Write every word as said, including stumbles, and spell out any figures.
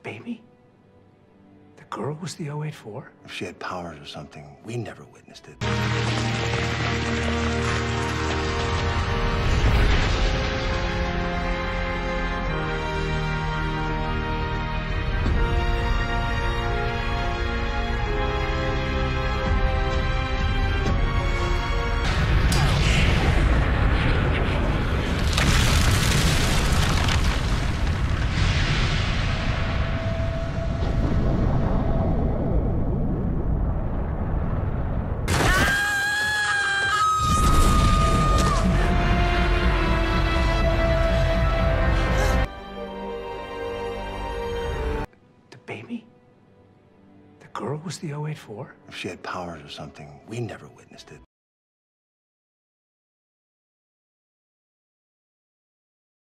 baby? The girl was the oh eight four? If she had powers or something, we never witnessed it. Baby? The girl was the oh eight four? If she had powers or something, we never witnessed it.